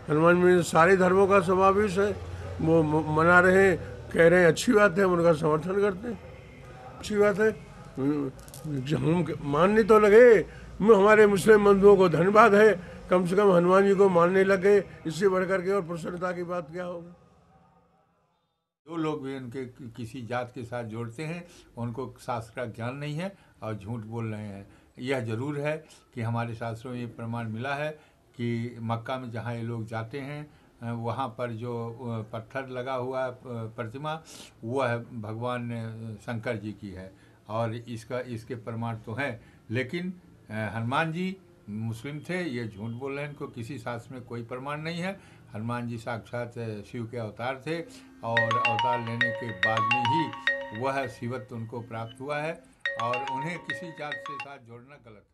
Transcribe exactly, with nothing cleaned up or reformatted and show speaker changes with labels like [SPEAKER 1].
[SPEAKER 1] हनुमान मंदिर सारे धर्मों का समावेश है, वो मना रहे हैं, कह रहे हैं अच्छी बात है, हम उनका समर्थन करते हैं, अच्छी बात है। हम मानने तो लगे, हमारे मुस्लिम बंधुओं को धन्यवाद है, कम से कम हनुमान जी को मानने लगे, इससे बढ़कर के और प्रसन्नता की बात क्या होगी।
[SPEAKER 2] जो लोग भी उनके किसी जात के साथ जोड़ते हैं उनको शास्त्र का ज्ञान नहीं है और झूठ बोल रहे हैं। यह जरूर है कि हमारे शास्त्रों में ये प्रमाण मिला है कि मक्का में जहाँ ये लोग जाते हैं वहाँ पर जो पत्थर लगा हुआ प्रतिमा वो है भगवान शंकर जी की है, और इसका इसके प्रमाण तो हैं। लेकिन हनुमान जी मुस्लिम थे, ये झूठ बोल रहे हैं, इनको किसी शास्त्र में कोई प्रमाण नहीं है। हनुमान जी साक्षात शिव के अवतार थे और अवतार लेने के बाद में ही वह शिवत्व उनको प्राप्त हुआ है, और उन्हें किसी जात के साथ जोड़ना गलत है।